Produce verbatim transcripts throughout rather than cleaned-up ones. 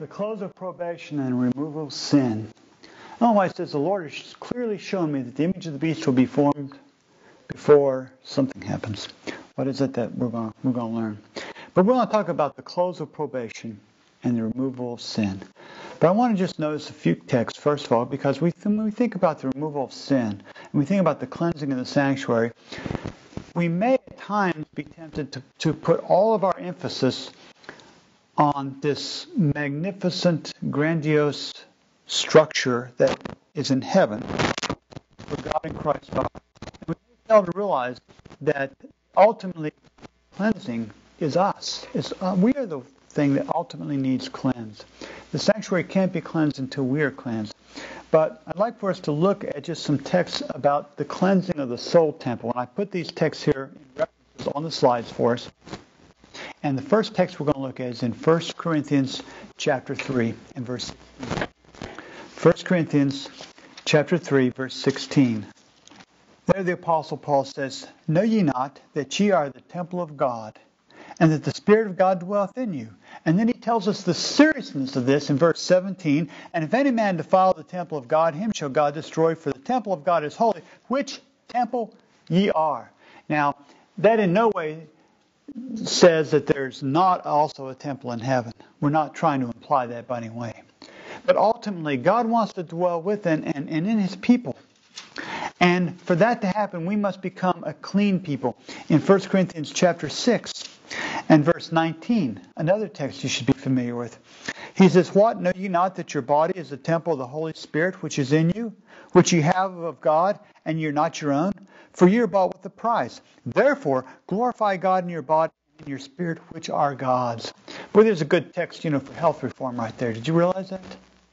the close of probation and removal of sin. Oh, it says the Lord has clearly shown me that the image of the beast will be formed before something happens. What is it that we're going we're going to learn? But we want to talk about the close of probation and the removal of sin. But I want to just notice a few texts, first of all, because we, when we think about the removal of sin, and we think about the cleansing of the sanctuary, we may at times be tempted to, to put all of our emphasis on this magnificent, grandiose structure that is in heaven for God in Christ. And we fail to realize that ultimately cleansing is us. It's, uh, we are the thing that ultimately needs cleansed. The sanctuary can't be cleansed until we are cleansed. But I'd like for us to look at just some texts about the cleansing of the soul temple. And I put these texts here in references on the slides for us. And the first text we're going to look at is in First Corinthians chapter three and verse sixteen. First Corinthians chapter three, verse sixteen. There the Apostle Paul says, "Know ye not that ye are the temple of God, and that the Spirit of God dwelleth in you?" And then he tells us the seriousness of this in verse seventeen. "And if any man defile the temple of God, him shall God destroy, for the temple of God is holy, which temple ye are." Now, that in no way says that there's not also a temple in heaven. We're not trying to imply that by any way. But ultimately, God wants to dwell within and, and in His people. And for that to happen, we must become a clean people. In First Corinthians chapter six and verse nineteen, another text you should be familiar with. He says, "What, know ye not that your body is the temple of the Holy Spirit which is in you, which ye have of God, and ye are not your own? For ye are bought with a price. Therefore, glorify God in your body and in your spirit, which are God's." Boy, there's a good text, you know, for health reform right there. Did you realize that?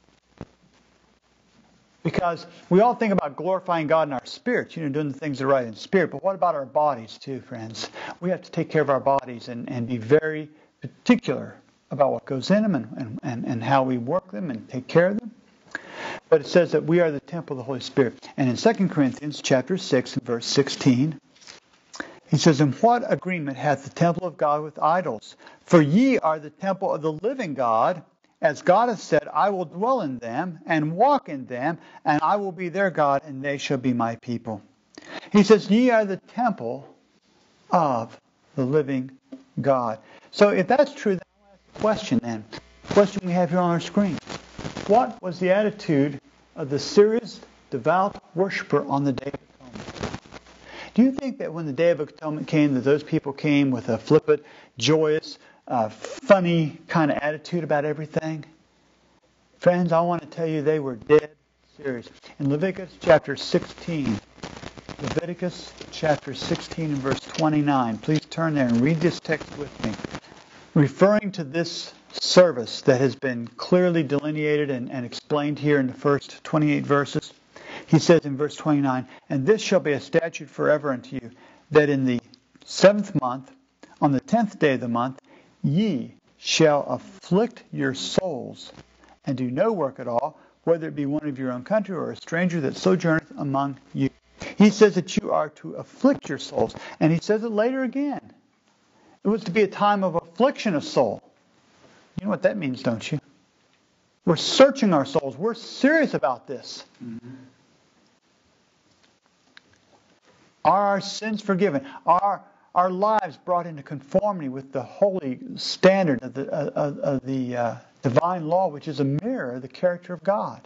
Because we all think about glorifying God in our spirits, you know, doing the things that are right in spirit. But what about our bodies too, friends? We have to take care of our bodies and, and be very particular about what goes in them and, and, and how we work them and take care of them. But it says that we are the temple of the Holy Spirit. And in Second Corinthians chapter six and verse sixteen, he says, "And what agreement hath the temple of God with idols? For ye are the temple of the living God. As God hath said, I will dwell in them and walk in them, and I will be their God, and they shall be my people." He says, ye are the temple of the living God. So if that's true, then I'll ask a question then. The question we have here on our screen. What was the attitude of the serious, devout worshiper on the Day of Atonement? Do you think that when the Day of Atonement came, that those people came with a flippant, joyous, uh, funny kind of attitude about everything? Friends, I want to tell you they were dead serious. In Leviticus chapter sixteen, Leviticus chapter sixteen and verse twenty-nine, please turn there and read this text with me. Referring to this service that has been clearly delineated and, and explained here in the first twenty-eight verses, he says in verse twenty-nine, "And this shall be a statute forever unto you, that in the seventh month, on the tenth day of the month, ye shall afflict your souls, and do no work at all, whether it be one of your own country or a stranger that sojourneth among you." He says that you are to afflict your souls. And he says it later again. It was to be a time of affliction of soul. You know what that means, don't you? We're searching our souls. We're serious about this. Mm-hmm. Are our sins forgiven? Are our lives brought into conformity with the holy standard of the, of, of the uh, divine law, which is a mirror of the character of God?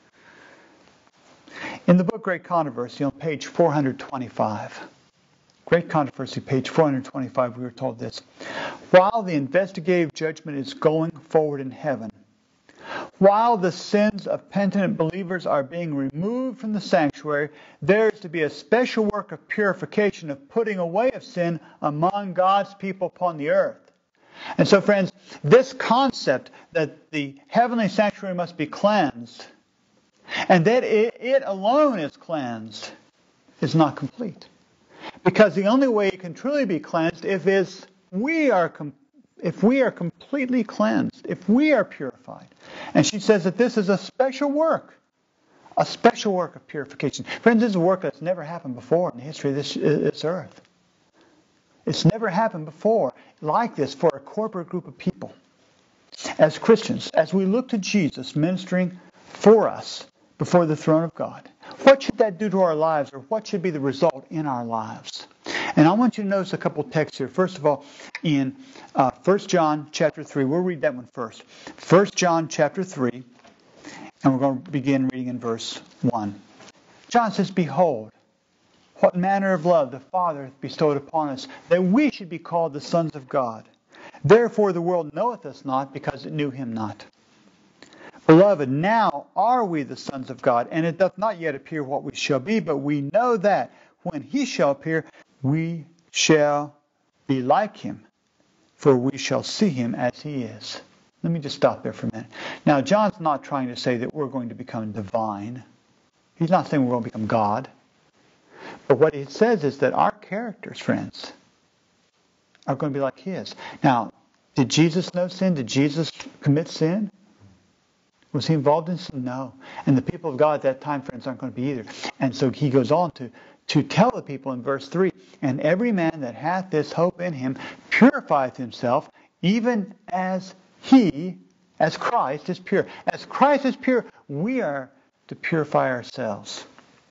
In the book Great Controversy on page four hundred twenty-five, Great Controversy, page four hundred twenty-five, we were told this: "While the investigative judgment is going forward in heaven, while the sins of penitent believers are being removed from the sanctuary, there is to be a special work of purification, of putting away of sin among God's people upon the earth." And so, friends, this concept that the heavenly sanctuary must be cleansed, and that it, it alone is cleansed, is not complete. Because the only way it can truly be cleansed if is we are com- if we are completely cleansed, if we are purified. And she says that this is a special work, a special work of purification. Friends, this is a work that's never happened before in the history of this, this earth. It's never happened before like this for a corporate group of people. as Christians, as we look to Jesus ministering for us before the throne of God, what should that do to our lives, or what should be the result in our lives? And I want you to notice a couple texts here. First of all, in uh, First John chapter three, we'll read that one first. First John chapter three, and we're going to begin reading in verse one. John says, "Behold, what manner of love the Father hath bestowed upon us, that we should be called the sons of God. Therefore the world knoweth us not, because it knew him not. Beloved, now are we the sons of God, and it doth not yet appear what we shall be, but we know that when he shall appear, we shall be like him, for we shall see him as he is." Let me just stop there for a minute. Now, John's not trying to say that we're going to become divine. He's not saying we're going to become God. But what he says is that our characters, friends, are going to be like his. Now, did Jesus know sin? Did Jesus commit sin? Was he involved in sin? No. And the people of God at that time, friends, aren't going to be either. And so he goes on to, to tell the people in verse three, "And every man that hath this hope in him purifieth himself, even as he, as Christ, is pure." As Christ is pure, we are to purify ourselves.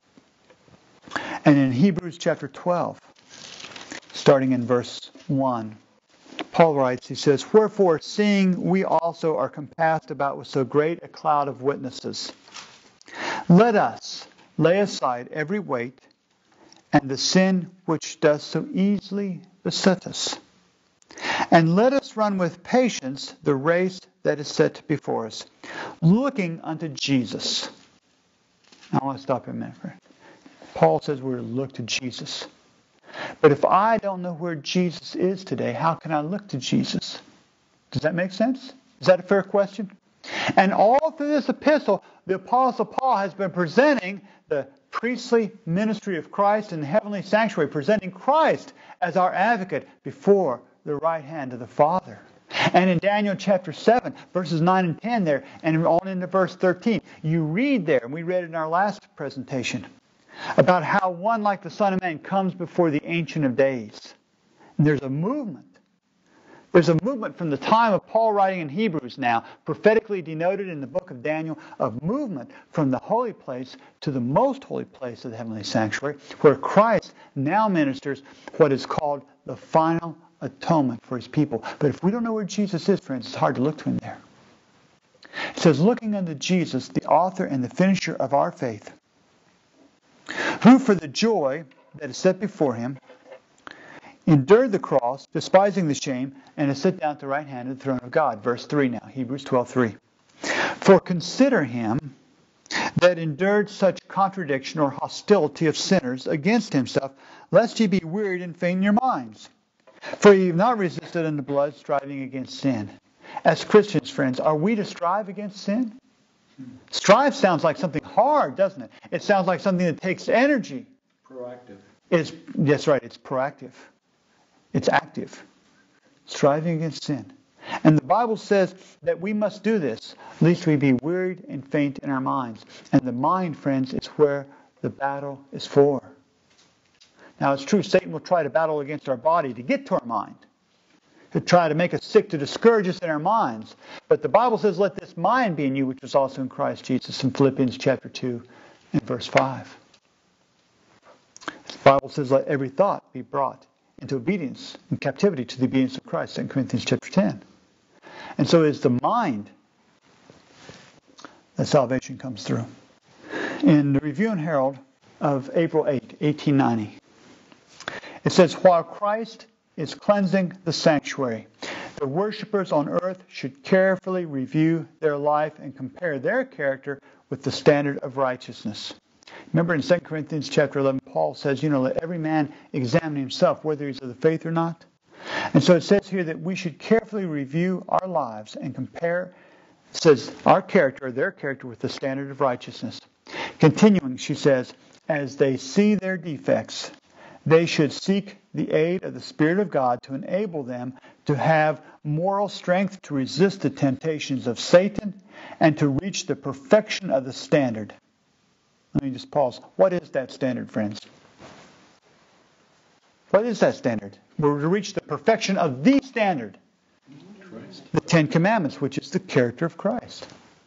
And in Hebrews chapter twelve, starting in verse one, Paul writes, he says, "Wherefore, seeing we also are compassed about with so great a cloud of witnesses, let us lay aside every weight and the sin which doth so easily beset us, and let us run with patience the race that is set before us, looking unto Jesus." Now, I want to stop here a minute, friend. Paul says we're to look to Jesus. But if I don't know where Jesus is today, how can I look to Jesus? Does that make sense? Is that a fair question? And all through this epistle, the Apostle Paul has been presenting the priestly ministry of Christ in the heavenly sanctuary, presenting Christ as our advocate before the right hand of the Father. And in Daniel chapter seven, verses nine and ten there, and on into verse thirteen, you read there, and we read it in our last presentation, about how one like the Son of Man comes before the Ancient of Days. And there's a movement. There's a movement from the time of Paul writing in Hebrews now, prophetically denoted in the book of Daniel, of movement from the holy place to the most holy place of the heavenly sanctuary, where Christ now ministers what is called the final atonement for his people. But if we don't know where Jesus is, friends, it's hard to look to him there. It says, "Looking unto Jesus, the author and the finisher of our faith, who for the joy that is set before him endured the cross, despising the shame, and is set down at the right hand of the throne of God." Verse three now, Hebrews twelve three. "For consider him that endured such contradiction or hostility of sinners against himself, lest ye be wearied and faint in your minds. For ye have not resisted unto blood, striving against sin." As Christians, friends, are we to strive against sin? Strive sounds like something hard, doesn't it? It sounds like something that takes energy. Proactive. It's, that's right, it's proactive. It's active. Striving against sin. And the Bible says that we must do this, lest we be wearied and faint in our minds. And the mind, friends, is where the battle is for. Now, it's true, Satan will try to battle against our body to get to our mind, to try to make us sick, to discourage us in our minds. But the Bible says, "Let this mind be in you, which was also in Christ Jesus," in Philippians chapter two and verse five. The Bible says, "Let every thought be brought into obedience and captivity to the obedience of Christ," Second Corinthians chapter ten. And so it's the mind that salvation comes through. In the Review and Herald of April eighth, eighteen ninety, it says, "While Christ is cleansing the sanctuary, the worshipers on earth should carefully review their life and compare their character with the standard of righteousness." Remember in Second Corinthians chapter eleven, Paul says, you know, let every man examine himself whether he's of the faith or not. And so it says here that we should carefully review our lives and compare, it says, our character, their character, with the standard of righteousness. Continuing, she says, "As they see their defects, they should seek the aid of the Spirit of God to enable them to have moral strength to resist the temptations of Satan and to reach the perfection of the standard." Let me just pause. What is that standard, friends? What is that standard? We're to reach the perfection of the standard. Christ. The Ten Commandments, which is the character of Christ.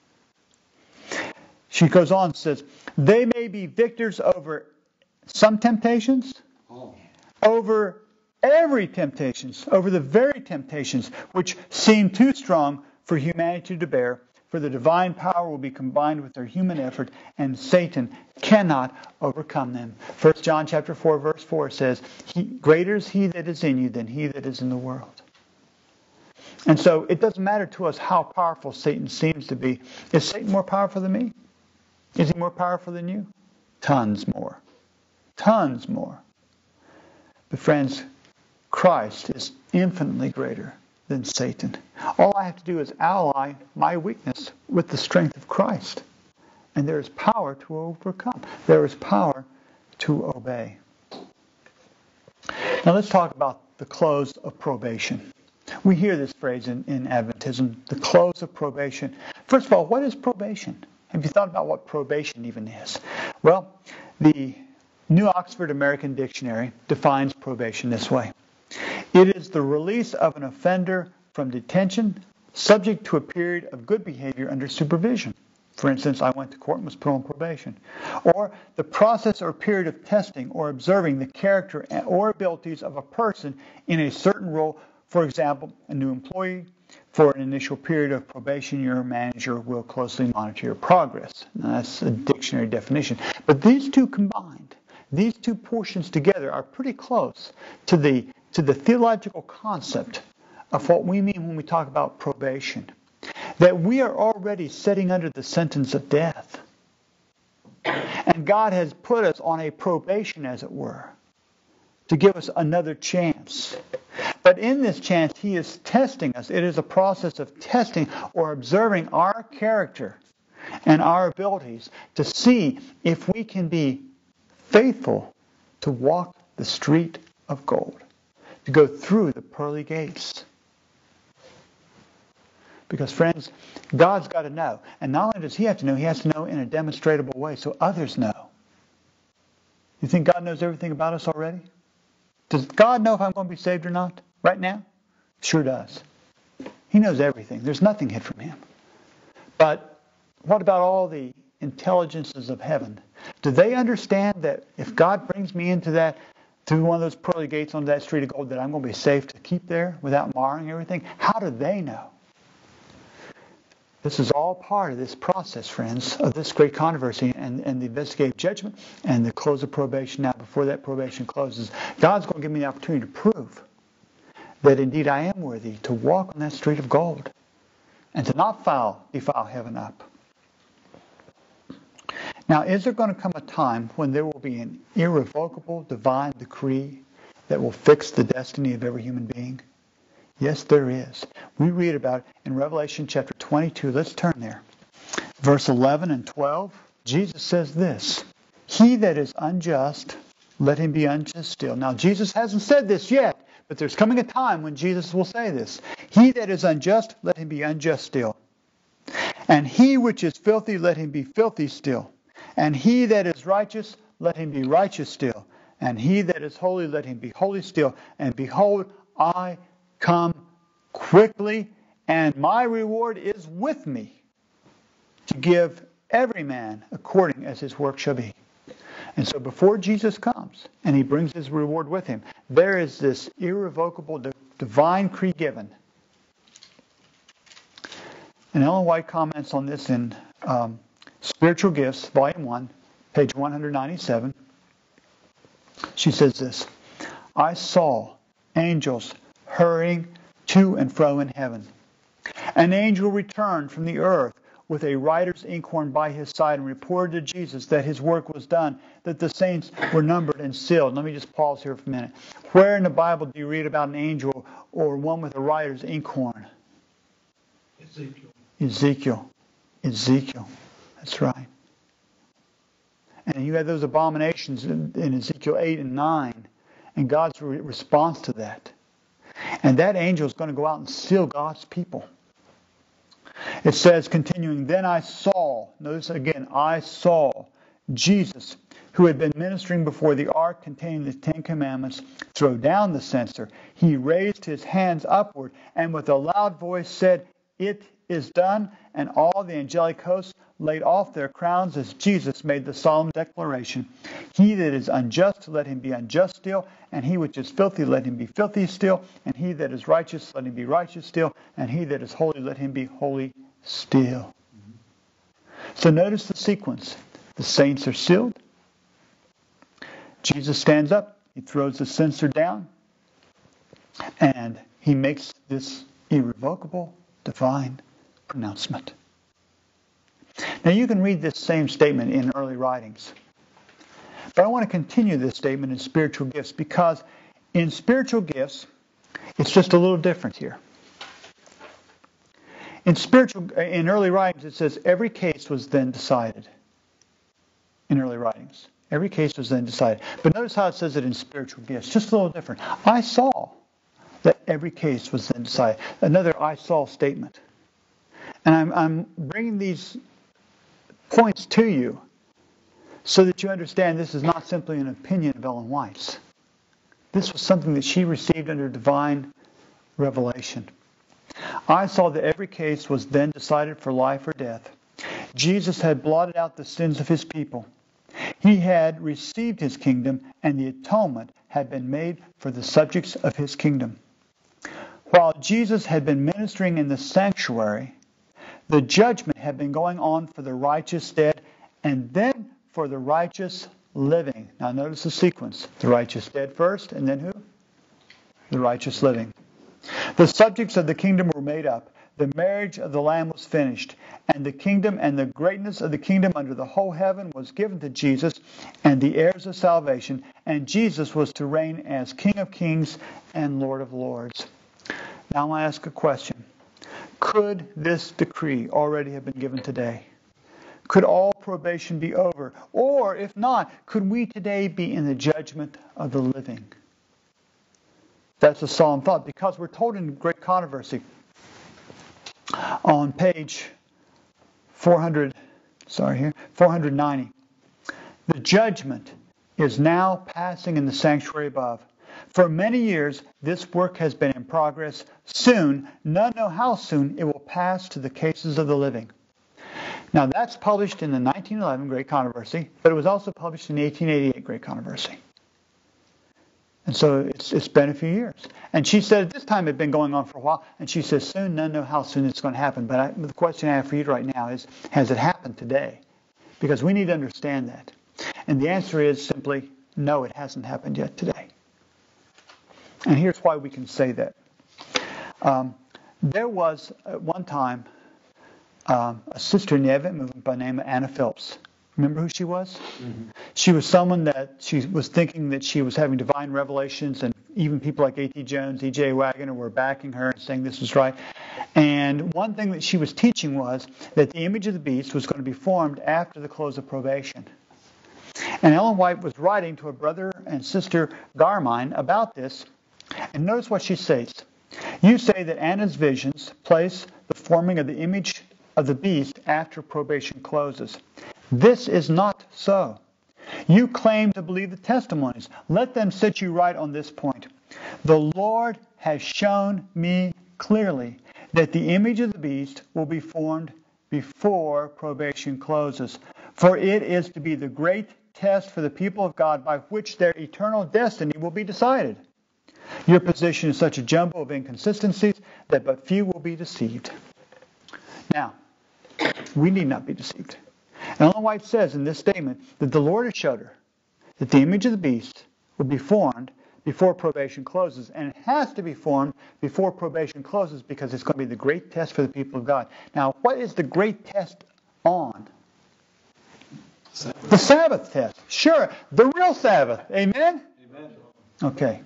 She goes on and says, they may be victors over some temptations, oh. over every temptations, over the very temptations which seem too strong for humanity to bear, for the divine power will be combined with their human effort, and Satan cannot overcome them. First John chapter four, verse four says, he, greater is he that is in you than he that is in the world. And so it doesn't matter to us how powerful Satan seems to be. Is Satan more powerful than me? Is he more powerful than you? Tons more. Tons more. But friends, Christ is infinitely greater than Satan. All I have to do is ally my weakness with the strength of Christ. And there is power to overcome. There is power to obey. Now let's talk about the close of probation. We hear this phrase in, in Adventism, the close of probation. First of all, what is probation? Have you thought about what probation even is? Well, the New Oxford American Dictionary defines probation this way. It is the release of an offender from detention, subject to a period of good behavior under supervision. For instance, I went to court and was put on probation. Or the process or period of testing or observing the character or abilities of a person in a certain role. For example, a new employee. For an initial period of probation, your manager will closely monitor your progress. Now, that's a dictionary definition. But these two combined, these two portions together are pretty close to the to the theological concept of what we mean when we talk about probation. That we are already sitting under the sentence of death. And God has put us on a probation, as it were, to give us another chance. But in this chance, He is testing us. It is a process of testing or observing our character and our abilities to see if we can be faithful to walk the street of gold, to go through the pearly gates. Because, friends, God's got to know. And not only does He have to know, He has to know in a demonstrable way so others know. You think God knows everything about us already? Does God know if I'm going to be saved or not right now? Sure does. He knows everything. There's nothing hid from Him. But what about all the intelligences of heaven? Do they understand that if God brings me into that, through one of those pearly gates onto that street of gold, that I'm going to be safe to keep there without marring everything? How do they know? This is all part of this process, friends, of this great controversy and, and the investigative judgment and the close of probation. Now, before that probation closes, God's going to give me the opportunity to prove that indeed I am worthy to walk on that street of gold and to not foul, defile heaven up. Now, is there going to come a time when there will be an irrevocable divine decree that will fix the destiny of every human being? Yes, there is. We read about it in Revelation chapter twenty-two. Let's turn there. Verse eleven and twelve. Jesus says this, "He that is unjust, let him be unjust still." Now, Jesus hasn't said this yet, but there's coming a time when Jesus will say this. "He that is unjust, let him be unjust still. And he which is filthy, let him be filthy still. And he that is righteous, let him be righteous still. And he that is holy, let him be holy still. And behold, I come quickly, and my reward is with me, to give every man according as his work shall be." And so before Jesus comes, and He brings His reward with Him, there is this irrevocable divine decree given. And Ellen White comments on this in um, Spiritual Gifts, Volume one, page one ninety-seven. She says this, "I saw angels hurrying to and fro in heaven. An angel returned from the earth with a writer's inkhorn by his side and reported to Jesus that His work was done, that the saints were numbered and sealed." Let me just pause here for a minute. Where in the Bible do you read about an angel or one with a writer's inkhorn? Ezekiel. Ezekiel. Ezekiel. That's right. And you had those abominations in, in Ezekiel eight and nine, and God's re- response to that. And that angel is going to go out and seal God's people. It says, continuing, "Then I saw," notice again, "I saw Jesus, who had been ministering before the ark containing the Ten Commandments, throw down the censer. He raised his hands upward and with a loud voice said, "It is done," and all the angelic hosts laid off their crowns as Jesus made the solemn declaration, "He that is unjust, let him be unjust still, and he which is filthy, let him be filthy still, and he that is righteous, let him be righteous still, and he that is holy, let him be holy still." So notice the sequence. The saints are sealed. Jesus stands up. He throws the censer down. And he makes this irrevocable, divine pronouncement. Now you can read this same statement in early writings. But I want to continue this statement in spiritual gifts because in spiritual gifts, it's just a little different here. In spiritual, in early writings, it says every case was then decided. In early writings, every case was then decided. But notice how it says it in spiritual gifts, just a little different. I saw that every case was then decided. Another I saw statement. And I'm, I'm bringing these points to you so that you understand this is not simply an opinion of Ellen White's. This was something that she received under divine revelation. I saw that every case was then decided for life or death. Jesus had blotted out the sins of his people. He had received his kingdom, and the atonement had been made for the subjects of his kingdom. While Jesus had been ministering in the sanctuary, the judgment had been going on for the righteous dead, and then for the righteous living. Now notice the sequence. The righteous dead first, and then who? The righteous living. The subjects of the kingdom were made up. The marriage of the Lamb was finished, and the kingdom and the greatness of the kingdom under the whole heaven was given to Jesus and the heirs of salvation, and Jesus was to reign as King of kings and Lord of lords. Now I ask a question. Could this decree already have been given today? Could all probation be over? Or, if not, could we today be in the judgment of the living? That's a solemn thought, because we're told in Great Controversy on page four hundred, sorry here, four hundred ninety, the judgment is now passing in the sanctuary above. For many years, this work has been in progress. Soon, none know how soon, it will pass to the cases of the living. Now, that's published in the nineteen eleven Great Controversy, but it was also published in the eighteen eighty-eight Great Controversy. And so it's, it's been a few years. And she said at this time it had been going on for a while, and she says soon, none know how soon it's going to happen. But I, the question I have for you right now is, has it happened today? Because we need to understand that. And the answer is simply, no, it hasn't happened yet today. And here's why we can say that. Um, there was, at one time, um, a sister in the Advent movement by the name of Anna Phillips. Remember who she was? Mm-hmm. She was someone that she was thinking that she was having divine revelations, and even people like A T Jones, E J Wagner were backing her and saying this was right. And one thing that she was teaching was that the image of the beast was going to be formed after the close of probation. And Ellen White was writing to her brother and sister Garmine about this. And notice what she says. You say that Anna's visions place the forming of the image of the beast after probation closes. This is not so. You claim to believe the testimonies. Let them set you right on this point. The Lord has shown me clearly that the image of the beast will be formed before probation closes. For it is to be the great test for the people of God by which their eternal destiny will be decided. Your position is such a jumble of inconsistencies that but few will be deceived. Now, we need not be deceived. And Ellen White says in this statement that the Lord has showed her that the image of the beast will be formed before probation closes. And it has to be formed before probation closes because it's going to be the great test for the people of God. Now, what is the great test on? Sabbath. The Sabbath test. Sure, the real Sabbath. Amen? Amen. Okay.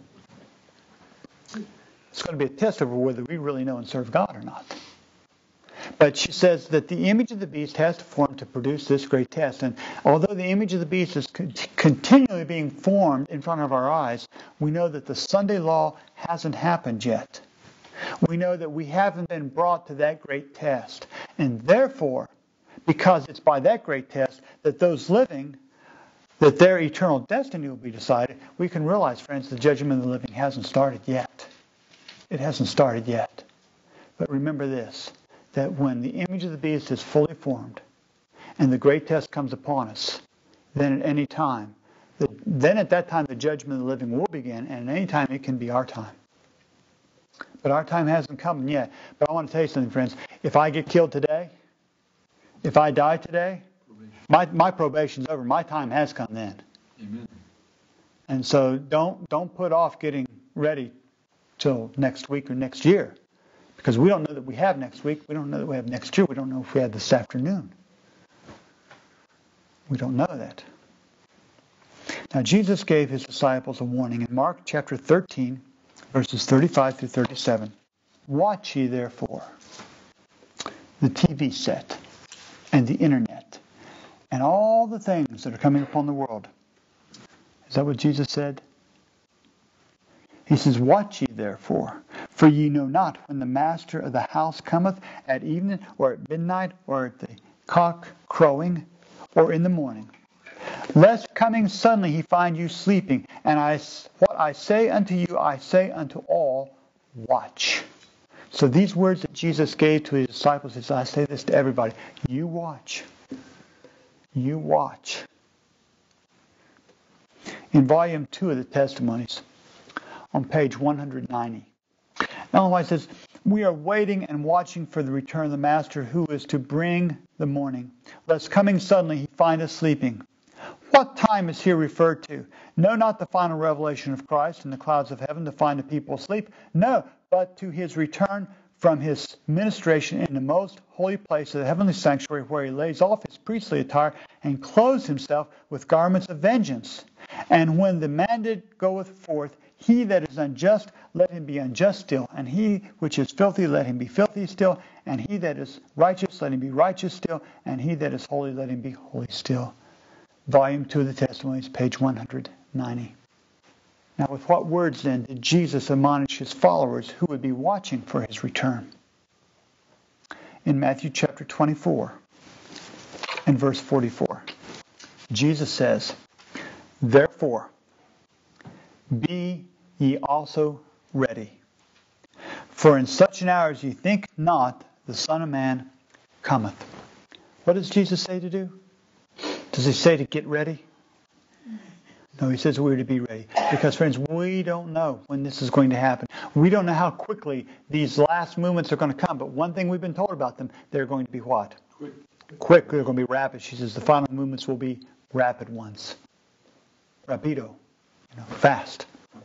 It's going to be a test of whether we really know and serve God or not. But she says that the image of the beast has to form to produce this great test. And although the image of the beast is con- continually being formed in front of our eyes, we know that the Sunday law hasn't happened yet. We know that we haven't been brought to that great test. And therefore, because it's by that great test that those living that their eternal destiny will be decided, we can realize, friends, the judgment of the living hasn't started yet. It hasn't started yet. But remember this, that when the image of the beast is fully formed and the great test comes upon us, then at any time, then at that time the judgment of the living will begin, and at any time it can be our time. But our time hasn't come yet. But I want to tell you something, friends. If I get killed today, if I die today, my my probation's over. My time has come then. Amen. And so don't don't put off getting ready till next week or next year. Because we don't know that we have next week. We don't know that we have next year. We don't know if we have this afternoon. We don't know that. Now, Jesus gave his disciples a warning in Mark chapter thirteen, verses thirty-five through thirty-seven. Watch ye therefore the T V set and the internet and all the things that are coming upon the world. Is that what Jesus said? He says, watch ye therefore, for ye know not when the master of the house cometh, at evening, or at midnight, or at the cock crowing, or in the morning. Lest coming suddenly he find you sleeping. And I, what I say unto you, I say unto all, watch. So these words that Jesus gave to his disciples, he says, I say this to everybody. You watch. You watch. In volume two of the Testimonies, on page one hundred ninety, Ellen White says, we are waiting and watching for the return of the Master who is to bring the morning, lest coming suddenly he find us sleeping. What time is here referred to? No, not the final revelation of Christ in the clouds of heaven to find the people asleep. No, but to his return from his ministration in the most holy place of the heavenly sanctuary, where he lays off his priestly attire and clothes himself with garments of vengeance. And when the mandate goeth forth, he that is unjust, let him be unjust still. And he which is filthy, let him be filthy still. And he that is righteous, let him be righteous still. And he that is holy, let him be holy still. Volume two of the Testimonies, page one hundred ninety. Now, with what words then did Jesus admonish his followers who would be watching for his return? In Matthew chapter twenty-four and verse forty-four, Jesus says, therefore, be ye also ready. For in such an hour as ye think not, the Son of Man cometh. What does Jesus say to do? Does he say to get ready? No, he says we're to be ready. Because, friends, we don't know when this is going to happen. We don't know how quickly these last movements are going to come. But one thing we've been told about them, they're going to be what? Quick. Quick. They're going to be rapid. She says the final movements will be rapid ones. Rapido. You know, fast.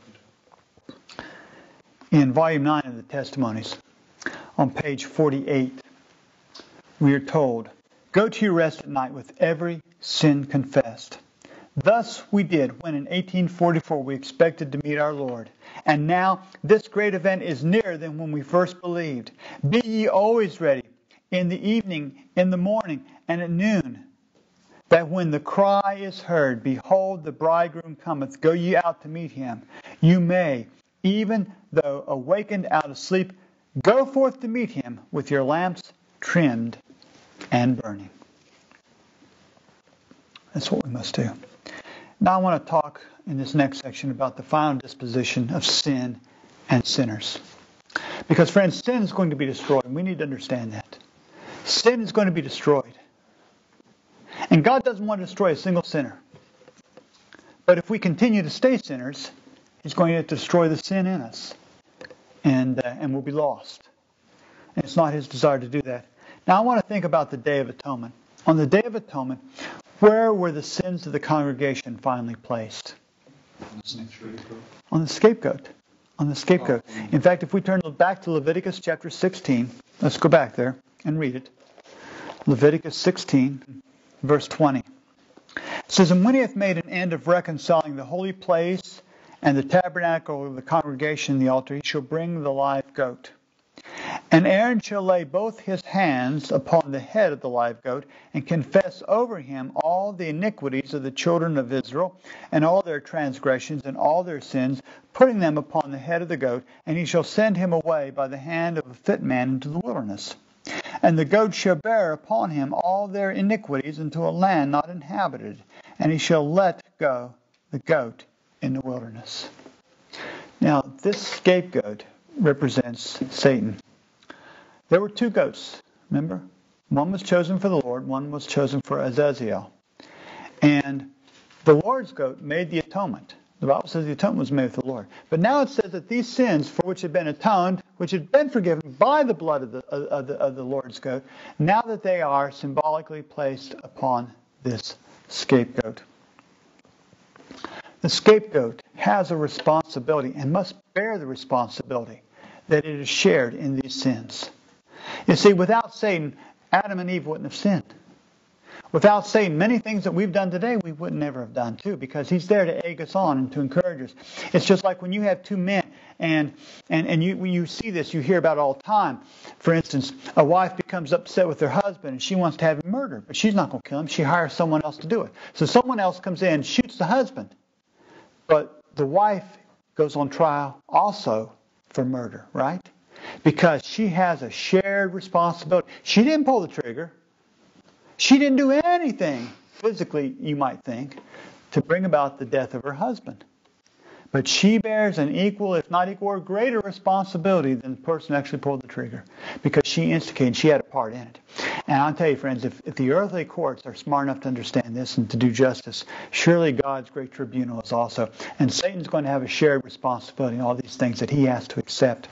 In volume nine of the Testimonies, on page forty-eight, we are told, go to your rest at night with every sin confessed. Thus we did when in eighteen forty-four we expected to meet our Lord. And now this great event is nearer than when we first believed. Be ye always ready, in the evening, in the morning, and at noon, that when the cry is heard, behold, the bridegroom cometh, go ye out to meet him. You may, even though awakened out of sleep, go forth to meet him with your lamps trimmed and burning. That's what we must do. Now I want to talk in this next section about the final disposition of sin and sinners. Because, friends, sin is going to be destroyed, and we need to understand that. Sin is going to be destroyed. And God doesn't want to destroy a single sinner. But if we continue to stay sinners, He's going to destroy the sin in us. And, uh, and we'll be lost. And it's not His desire to do that. Now I want to think about the Day of Atonement. On the Day of Atonement, where were the sins of the congregation finally placed? On the scapegoat. On the scapegoat. On the scapegoat. In fact, if we turn back to Leviticus chapter sixteen, let's go back there and read it. Leviticus sixteen, verse twenty. It says, and when he hath made an end of reconciling the holy place and the tabernacle of the congregation and the altar, he shall bring the live goat. And Aaron shall lay both his hands upon the head of the live goat, and confess over him all the iniquities of the children of Israel, and all their transgressions, and all their sins, putting them upon the head of the goat, and he shall send him away by the hand of a fit man into the wilderness. And the goat shall bear upon him all their iniquities into a land not inhabited, and he shall let go the goat in the wilderness. Now, this scapegoat represents Satan. There were two goats, remember? One was chosen for the Lord, one was chosen for Azazel. And the Lord's goat made the atonement. The Bible says the atonement was made with the Lord. But now it says that these sins for which had been atoned, which had been forgiven by the blood of the, of the, of the Lord's goat, now that they are symbolically placed upon this scapegoat. The scapegoat has a responsibility and must bear the responsibility that it is shared in these sins. You see, without Satan, Adam and Eve wouldn't have sinned. Without Satan, many things that we've done today, we would never have done too, because he's there to egg us on and to encourage us. It's just like when you have two men, and and, and you when you see this, you hear about it all the time. For instance, a wife becomes upset with her husband, and she wants to have him murdered, but she's not going to kill him. She hires someone else to do it. So someone else comes in and shoots the husband. But the wife goes on trial also for murder, right? Because she has a shared responsibility. She didn't pull the trigger. She didn't do anything, physically, you might think, to bring about the death of her husband. But she bears an equal, if not equal, or greater responsibility than the person who actually pulled the trigger, because she instigated, she had a part in it. And I'll tell you, friends, if, if the earthly courts are smart enough to understand this and to do justice, surely God's great tribunal is also. And Satan's going to have a shared responsibility in all these things that he has to accept.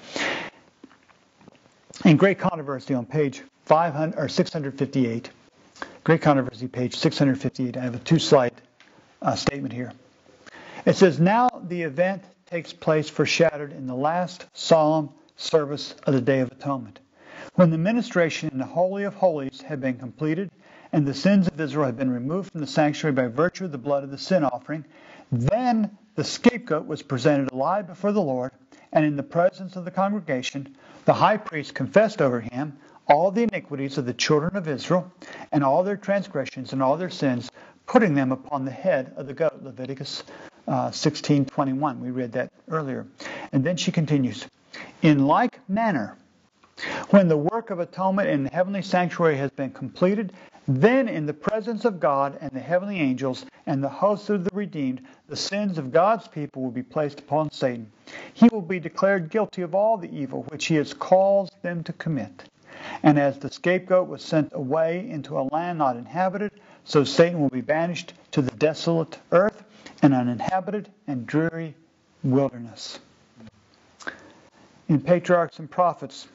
In Great Controversy on page five hundred or six hundred fifty-eight, Great Controversy, page six hundred fifty-eight, I have a two-slide uh, statement here. It says, now the event takes place foreshadowed in the last solemn service of the Day of Atonement, when the ministration in the Holy of Holies had been completed, and the sins of Israel had been removed from the sanctuary by virtue of the blood of the sin offering. Then the scapegoat was presented alive before the Lord, and in the presence of the congregation, the high priest confessed over him all the iniquities of the children of Israel, and all their transgressions and all their sins, putting them upon the head of the goat. Leviticus uh, sixteen twenty-one. We read that earlier. And then she continues, in like manner, when the work of atonement in the heavenly sanctuary has been completed, then in the presence of God and the heavenly angels and the hosts of the redeemed, the sins of God's people will be placed upon Satan. He will be declared guilty of all the evil which he has caused them to commit. And as the scapegoat was sent away into a land not inhabited, so Satan will be banished to the desolate earth, an uninhabited and dreary wilderness. In Patriarchs and Prophets,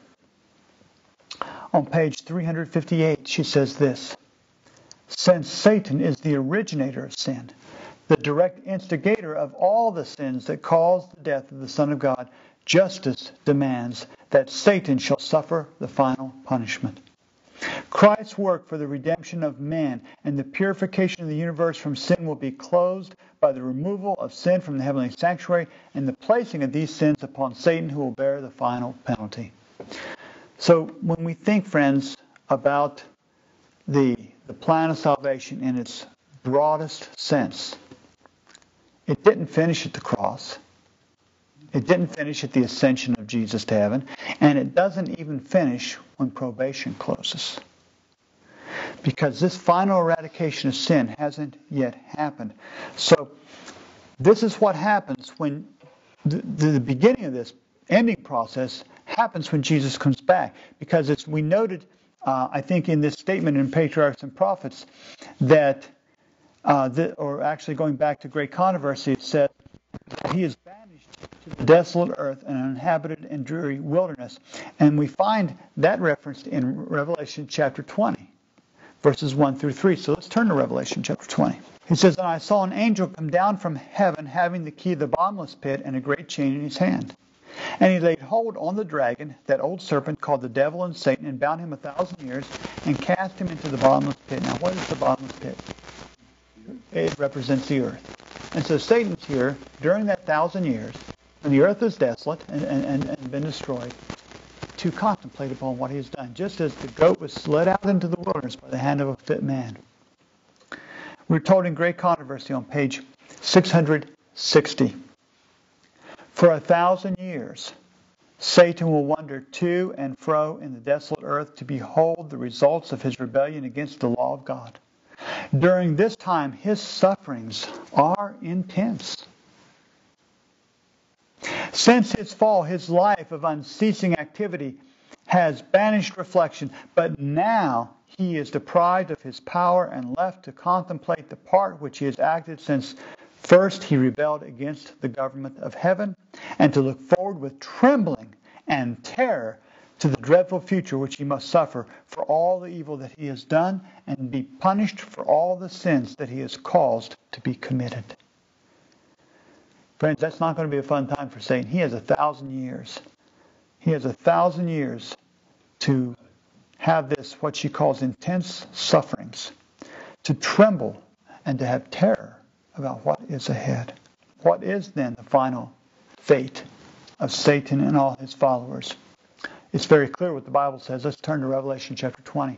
on page three hundred fifty-eight, she says this, since Satan is the originator of sin, the direct instigator of all the sins that caused the death of the Son of God, justice demands that Satan shall suffer the final punishment. Christ's work for the redemption of man and the purification of the universe from sin will be closed by the removal of sin from the heavenly sanctuary and the placing of these sins upon Satan, who will bear the final penalty. So when we think, friends, about the, the plan of salvation in its broadest sense, it didn't finish at the cross. It didn't finish at the ascension of Jesus to heaven. And it doesn't even finish when probation closes. Because this final eradication of sin hasn't yet happened. So this is what happens when the, the beginning of this ending process happens when Jesus comes back. Because it's, we noted, uh, I think in this statement in Patriarchs and Prophets, that, uh, the, or actually going back to Great Controversy, it said that he is banished to the desolate earth, an uninhabited and dreary wilderness. And we find that referenced in Revelation chapter twenty, verses one through three. So let's turn to Revelation chapter twenty. It says, and I saw an angel come down from heaven, having the key of the bottomless pit and a great chain in his hand. And he laid hold on the dragon, that old serpent called the devil and Satan, and bound him a thousand years, and cast him into the bottomless pit. Now, what is the bottomless pit? It represents the earth. And so Satan's here during that thousand years, when the earth is desolate and, and, and, and been destroyed, to contemplate upon what he has done, just as the goat was led out into the wilderness by the hand of a fit man. We're told in Great Controversy on page six hundred sixty, for a thousand years Satan will wander to and fro in the desolate earth to behold the results of his rebellion against the law of God. During this time, his sufferings are intense. Since his fall, his life of unceasing activity has banished reflection, but now he is deprived of his power and left to contemplate the part which he has acted since first he rebelled against the government of heaven, and to look forward with trembling and terror to the dreadful future which he must suffer for all the evil that he has done, and be punished for all the sins that he has caused to be committed. Friends, that's not going to be a fun time for Satan. He has a thousand years. He has a thousand years to have this, what she calls intense sufferings, to tremble and to have terror about what is ahead. What is then the final fate of Satan and all his followers? It's very clear what the Bible says. Let's turn to Revelation chapter twenty.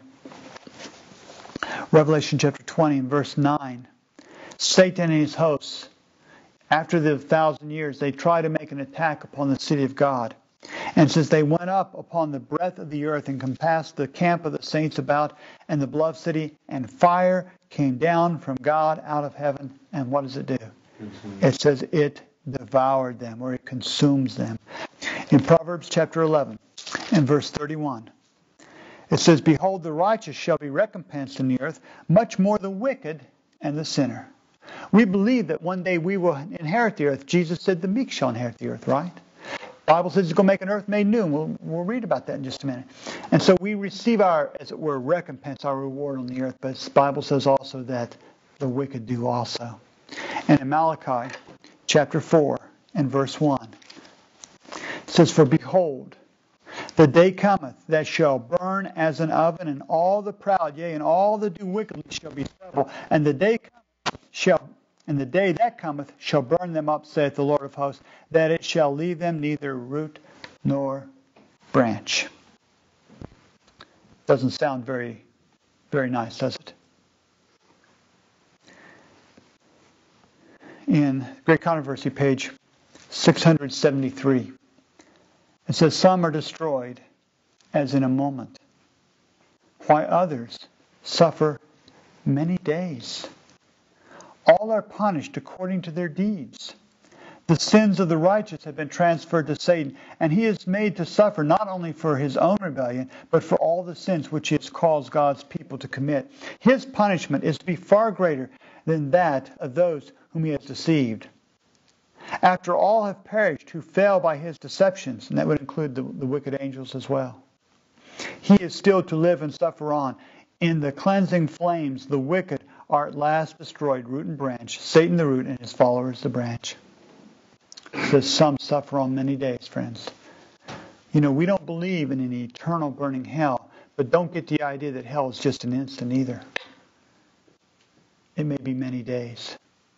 Revelation chapter twenty and verse nine. Satan and his hosts, after the thousand years, they try to make an attack upon the city of God. And since they went up upon the breadth of the earth and compassed the camp of the saints about and the beloved city, and fire came down from God out of heaven. And what does it do? Mm-hmm. It says it devoured them, or it consumes them. In Proverbs chapter eleven and verse thirty-one, it says, "Behold, the righteous shall be recompensed in the earth, much more the wicked and the sinner." We believe that one day we will inherit the earth. Jesus said the meek shall inherit the earth, right? The Bible says He's going to make an earth made new. And we'll, we'll read about that in just a minute. And so we receive our, as it were, recompense, our reward on the earth. But the Bible says also that the wicked do also. And in Malachi chapter four and verse one, it says, "For behold, the day cometh that shall burn as an oven, and all the proud, yea, and all that do wickedly shall be stubble. And the day cometh shall, and the day that cometh shall burn them up, saith the Lord of hosts, that it shall leave them neither root nor branch." Doesn't sound very, very nice, does it? In Great Controversy, page six hundred seventy-three, it says, "Some are destroyed as in a moment, while others suffer many days. All are punished according to their deeds. The sins of the righteous have been transferred to Satan, and he is made to suffer not only for his own rebellion, but for all the sins which he has caused God's people to commit. His punishment is to be far greater than that of those whom he has deceived. After all have perished who fell by his deceptions," and that would include the, the wicked angels as well, "he is still to live and suffer on. In the cleansing flames the wicked are at last destroyed, root and branch, Satan the root and his followers the branch." It says some suffer on many days, friends. You know, we don't believe in an eternal burning hell, but don't get the idea that hell is just an instant either. It may be many days.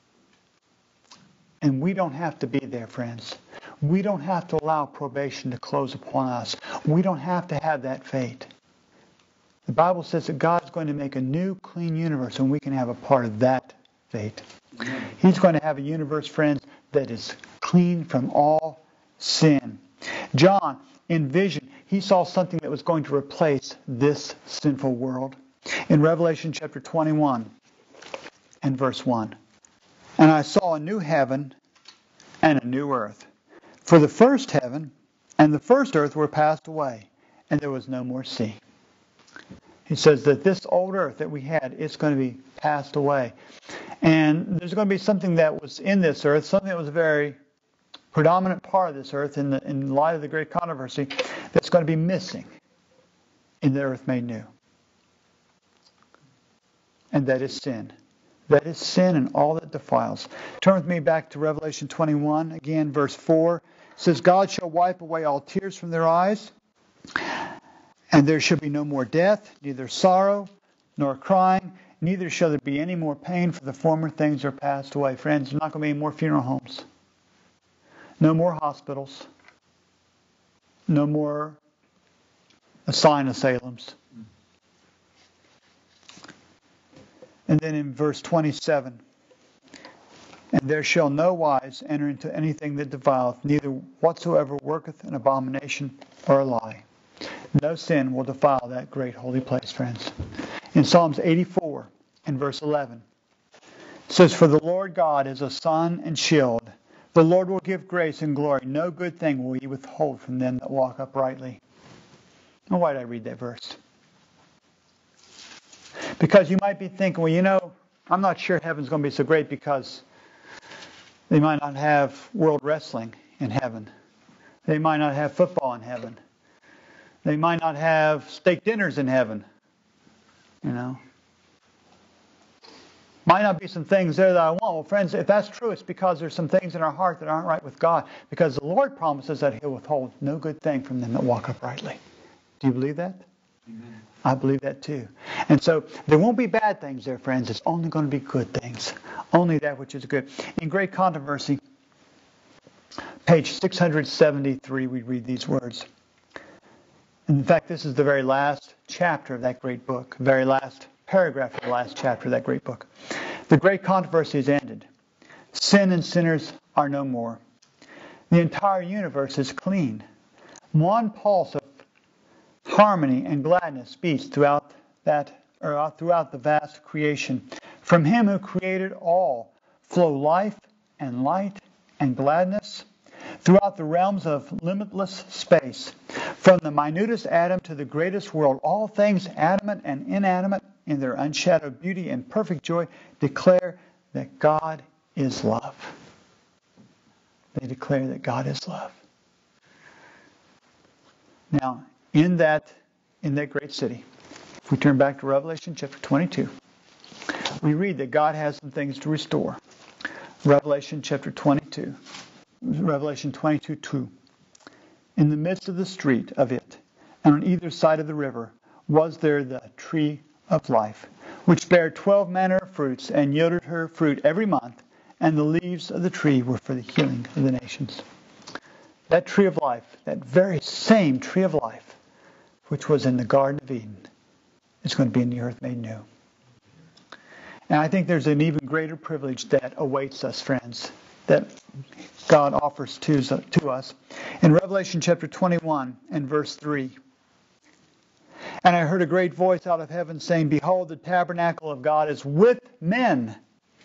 And we don't have to be there, friends. We don't have to allow probation to close upon us. We don't have to have that fate. The Bible says that God's going to make a new, clean universe, and we can have a part of that fate. Amen. He's going to have a universe, friends, that is clean from all sin. John, in vision, he saw something that was going to replace this sinful world. In Revelation chapter twenty-one and verse one, "And I saw a new heaven and a new earth. For the first heaven and the first earth were passed away, and there was no more sea." He says that this old earth that we had, it's going to be passed away. And there's going to be something that was in this earth, something that was a very predominant part of this earth in, the, in light of the great controversy, that's going to be missing in the earth made new. And that is sin. That is sin and all that defiles. Turn with me back to Revelation twenty-one, again, verse four. It says, "God shall wipe away all tears from their eyes, and there shall be no more death, neither sorrow, nor crying, neither shall there be any more pain, for the former things are passed away." Friends, there's not going to be any more funeral homes. No more hospitals. No more asylum asylums. And then in verse twenty-seven, "And there shall no wise enter into anything that defileth, neither whatsoever worketh an abomination or a lie." No sin will defile that great holy place, friends. In Psalms eighty-four in verse eleven. It says, "For the Lord God is a sun and shield. The Lord will give grace and glory. No good thing will He withhold from them that walk uprightly." Now, why did I read that verse? Because you might be thinking, well, you know, I'm not sure heaven's going to be so great because they might not have world wrestling in heaven. They might not have football in heaven. They might not have steak dinners in heaven. You know. Might not be some things there that I want. Well, friends, if that's true, it's because there's some things in our heart that aren't right with God. Because the Lord promises that He'll withhold no good thing from them that walk uprightly. Do you believe that? Amen. I believe that too. And so there won't be bad things there, friends. It's only going to be good things. Only that which is good. In Great Controversy, page six hundred seventy-three, we read these words. In fact, this is the very last chapter of that great book. Very last paragraph of the last chapter of that great book. The great controversy is ended. Sin and sinners are no more. The entire universe is clean. One pulse of harmony and gladness beats throughout that, or throughout the vast creation. From Him who created all flow life and light and gladness throughout the realms of limitless space. From the minutest atom to the greatest world, all things animate and inanimate in their unshadowed beauty and perfect joy declare that God is love. They declare that God is love. Now, in that, in that great city, if we turn back to Revelation chapter twenty-two, we read that God has some things to restore. Revelation chapter twenty-two. Revelation twenty-two two. In the midst of the street of it, and on either side of the river, was there the tree of life, which bare twelve manner of fruits, and yielded her fruit every month, and the leaves of the tree were for the healing of the nations. That tree of life, that very same tree of life, which was in the Garden of Eden, is going to be in the earth made new. And I think there's an even greater privilege that awaits us, friends, that God offers to, to us. In Revelation chapter twenty-one and verse three, "And I heard a great voice out of heaven saying, Behold, the tabernacle of God is with men,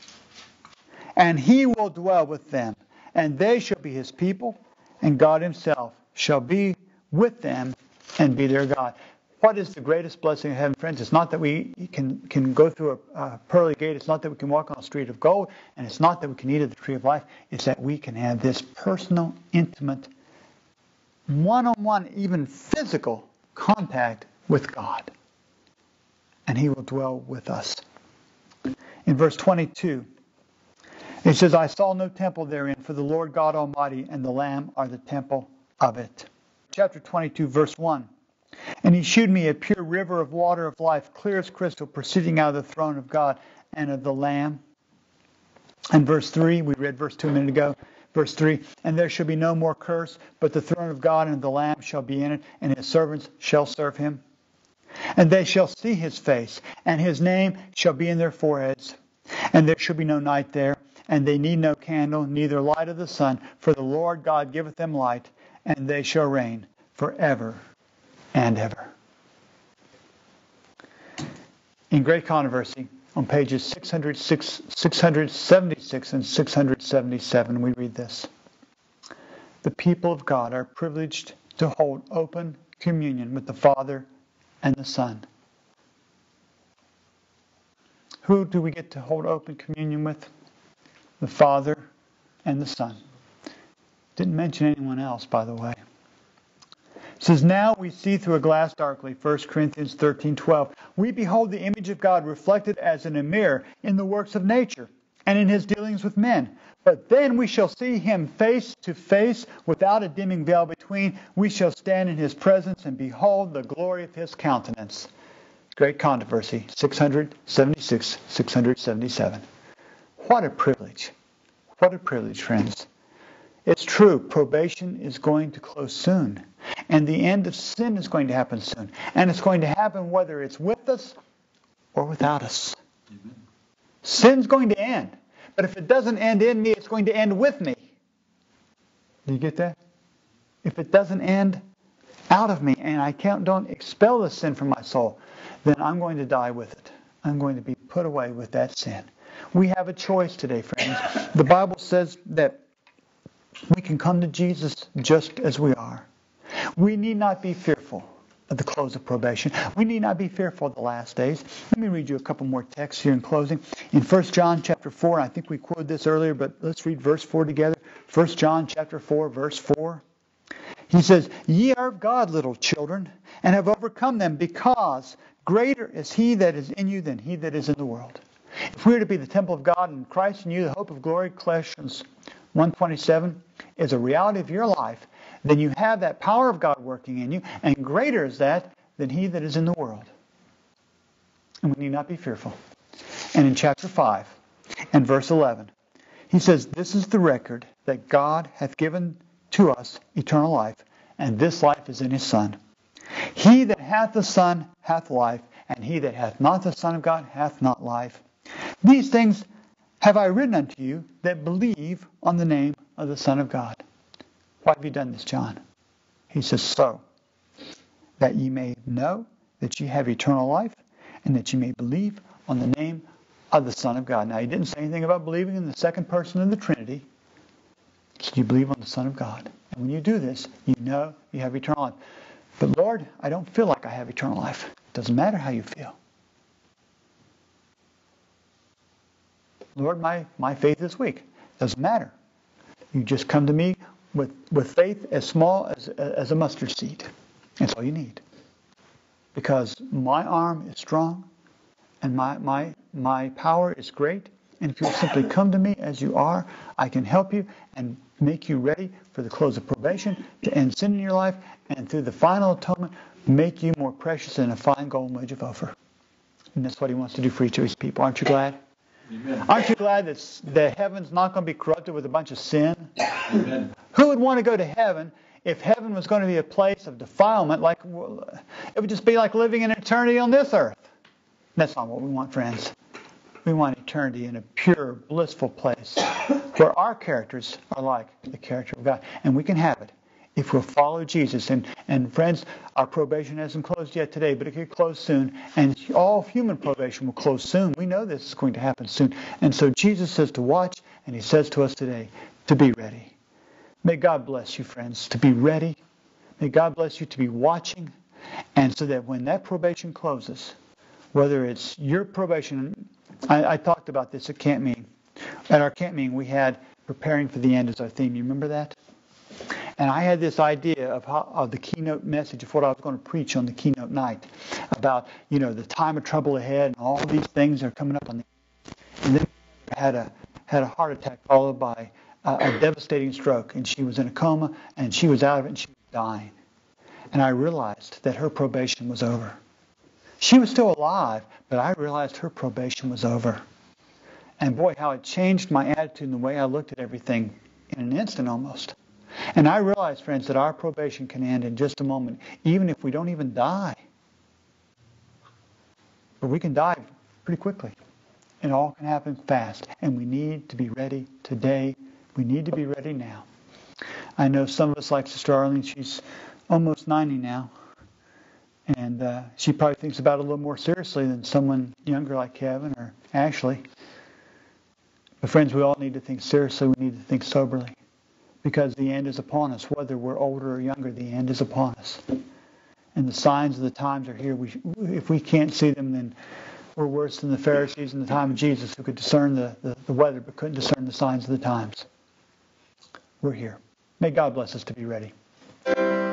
and He will dwell with them, and they shall be His people, and God Himself shall be with them and be their God." What is the greatest blessing of heaven, friends? It's not that we can, can go through a, a pearly gate. It's not that we can walk on a street of gold. And it's not that we can eat of the tree of life. It's that we can have this personal, intimate, one-on-one, even physical contact with God. And He will dwell with us. In verse twenty-two, it says, "I saw no temple therein, for the Lord God Almighty and the Lamb are the temple of it." Chapter twenty-two, verse one. "And He shewed me a pure river of water of life, clear as crystal, proceeding out of the throne of God and of the Lamb." And verse three, we read verse two a minute ago. Verse three, "And there shall be no more curse, but the throne of God and the Lamb shall be in it, and His servants shall serve Him. And they shall see His face, and His name shall be in their foreheads. And there shall be no night there, and they need no candle, neither light of the sun, for the Lord God giveth them light, and they shall reign forever and ever." In Great Controversy, on pages six hundred six, six hundred seventy-six and six hundred seventy-seven, we read this. "The people of God are privileged to hold open communion with the Father and the Son." Who do we get to hold open communion with? The Father and the Son. Didn't mention anyone else, by the way. It says, "Now we see through a glass darkly," First Corinthians thirteen twelve. "We behold the image of God reflected as in a mirror in the works of nature and in His dealings with men. But then we shall see Him face to face without a dimming veil between. We shall stand in His presence and behold the glory of His countenance." Great Controversy, six hundred seventy-six, six hundred seventy-seven. What a privilege. What a privilege, friends. It's true, probation is going to close soon. And the end of sin is going to happen soon. And it's going to happen whether it's with us or without us. Amen. Sin's going to end. But if it doesn't end in me, it's going to end with me. Do you get that? If it doesn't end out of me and I can't, don't expel the sin from my soul, then I'm going to die with it. I'm going to be put away with that sin. We have a choice today, friends. The Bible says that we can come to Jesus just as we are. We need not be fearful at the close of probation. We need not be fearful of the last days. Let me read you a couple more texts here in closing. In First John chapter four, I think we quoted this earlier, but let's read verse four together. First John chapter four, verse four. He says, "Ye are of God, little children, and have overcome them, because greater is He that is in you than he that is in the world." If we are to be the temple of God and Christ in you, the hope of glory, Colossians one twenty-seven, is a reality of your life, then you have that power of God working in you, and greater is that than he that is in the world. And we need not be fearful. And in chapter five and verse eleven, he says, "This is the record that God hath given to us eternal life, and this life is in His Son. He that hath the Son hath life, and he that hath not the Son of God hath not life. These things have I written unto you that believe on the name of the Son of God." Why have you done this, John? He says, "So that ye may know that ye have eternal life, and that ye may believe on the name of the Son of God." Now, he didn't say anything about believing in the second person of the Trinity. So you believe on the Son of God. And when you do this, you know you have eternal life. But Lord, I don't feel like I have eternal life. It doesn't matter how you feel. Lord, my, my faith is weak. It doesn't matter. You just come to me with, with faith as small as, as a mustard seed. That's all you need. Because my arm is strong and my, my, my power is great. And if you'll simply come to me as you are, I can help you and make you ready for the close of probation, to end sin in your life, and through the final atonement, make you more precious than a fine gold wedge of Ophir. And that's what He wants to do for each of His people. Aren't you glad? Amen. Aren't you glad that the heaven's not going to be corrupted with a bunch of sin? Amen. Who would want to go to heaven if heaven was going to be a place of defilement? Like it would just be like living in eternity on this earth. That's not what we want, friends. We want eternity in a pure, blissful place where our characters are like the character of God. And we can have it if we'll follow Jesus. And, and friends, our probation hasn't closed yet today, but it could close soon. And all human probation will close soon. We know this is going to happen soon. And so Jesus says to watch, and He says to us today to be ready. May God bless you, friends, to be ready. May God bless you to be watching. And so that when that probation closes, whether it's your probation, I, I talked about this at camp meeting. At our camp meeting, we had preparing for the end as our theme. You remember that? And I had this idea of how of the keynote message of what I was going to preach on the keynote night about, you know, the time of trouble ahead and all these things are coming up on the. And then had a had a heart attack followed by a, a devastating stroke, and she was in a coma, and she was out of it, and she was dying. And I realized that her probation was over. She was still alive, but I realized her probation was over. And boy, how it changed my attitude and the way I looked at everything in an instant almost. And I realized, friends, that our probation can end in just a moment, even if we don't even die. But we can die pretty quickly. It all can happen fast. And we need to be ready today. We need to be ready now. I know some of us, like Sister Arlene, she's almost ninety now. And uh, she probably thinks about it a little more seriously than someone younger like Kevin or Ashley. But friends, we all need to think seriously. We need to think soberly. Because the end is upon us. Whether we're older or younger, the end is upon us. And the signs of the times are here. We, if we can't see them, then we're worse than the Pharisees in the time of Jesus who could discern the, the, the weather but couldn't discern the signs of the times. We're here. May God bless us to be ready.